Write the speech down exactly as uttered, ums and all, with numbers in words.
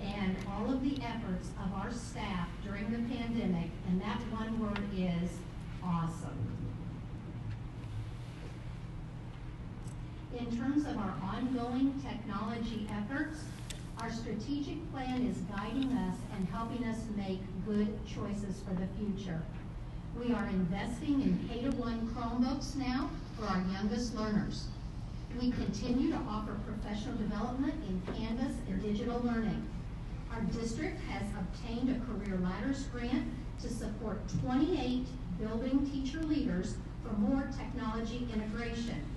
and all of the efforts of our staff during the pandemic, and that one word is awesome. In terms of our ongoing technology efforts, our strategic plan is guiding us and helping us make good choices for the future. We are investing in K one Chromebooks now for our youngest learners. We continue to offer professional development in Canvas and digital learning. Our district has obtained a Career Ladders grant to support twenty-eight building teacher leaders for more technology integration.